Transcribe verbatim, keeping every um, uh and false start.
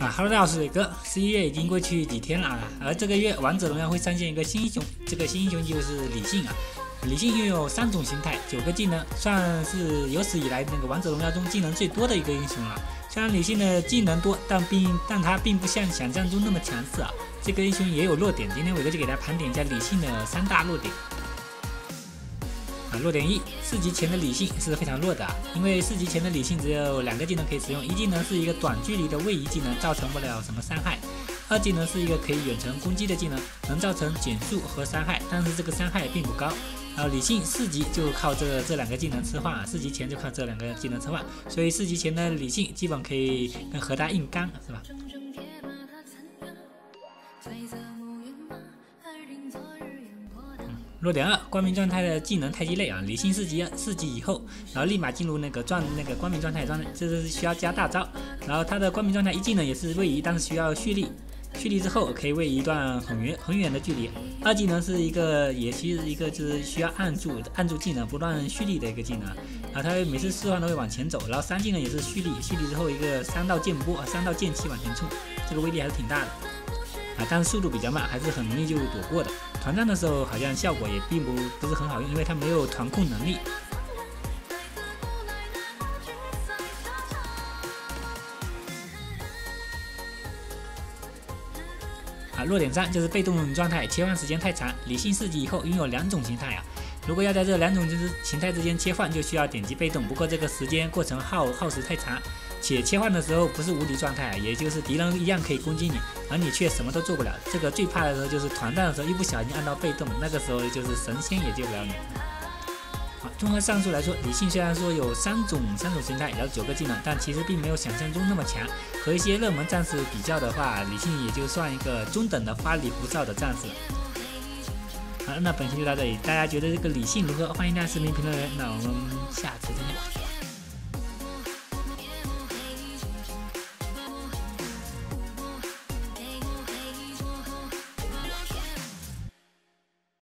啊哈喽，大家好，我是磊哥。十一月已经过去几天了啊，而这个月王者荣耀会上线一个新英雄，这个新英雄就是李信啊。李信拥有三种形态，九个技能，算是有史以来那个王者荣耀中技能最多的一个英雄了。虽然李信的技能多，但并但他并不像想象中那么强势啊。这个英雄也有弱点，今天伟哥就给大家盘点一下李信的三大弱点。弱点一，四级前的李信是非常弱的啊，因为四级前的李信只有两个技能可以使用，一技能是一个短距离的位移技能，造成不了什么伤害；二技能是一个可以远程攻击的技能，能造成减速和伤害，但是这个伤害并不高。然后李信四级就靠这这两个技能吃饭啊，四级前就靠这两个技能吃饭，所以四级前的李信基本可以跟和他硬刚，是吧？弱点二，光明状态的技能太鸡肋啊！李信四级四级以后，然后立马进入那个状那个光明状态状态，这是需要加大招。然后他的光明状态一技能也是位移，但是需要蓄力，蓄力之后可以位移一段很远很远的距离。二技能是一个也其实一个就是需要按住按住技能不断蓄力的一个技能，然后他每次释放都会往前走。然后三技能也是蓄力，蓄力之后一个三道剑波，三道剑气往前冲，这个威力还是挺大的。啊，但是速度比较慢，还是很容易就躲过的。团战的时候好像效果也并不不是很好用，因为它没有团控能力。啊，弱点三就是被动状态切换时间太长。李信四级以后拥有两种形态啊，如果要在这两种形态之间切换，就需要点击被动，不过这个时间过程耗耗时太长。且切换的时候不是无敌状态，也就是敌人一样可以攻击你，而你却什么都做不了。这个最怕的时候就是团战的时候，一不小心按到被动，那个时候就是神仙也救不了你。好，综合上述来说，李信虽然说有三种三种形态，然后九个技能，但其实并没有想象中那么强。和一些热门战士比较的话，李信也就算一个中等的花里胡哨的战士。好，那本期就到这里，大家觉得这个李信如何？欢迎大家视频评论人。那我们下次再见。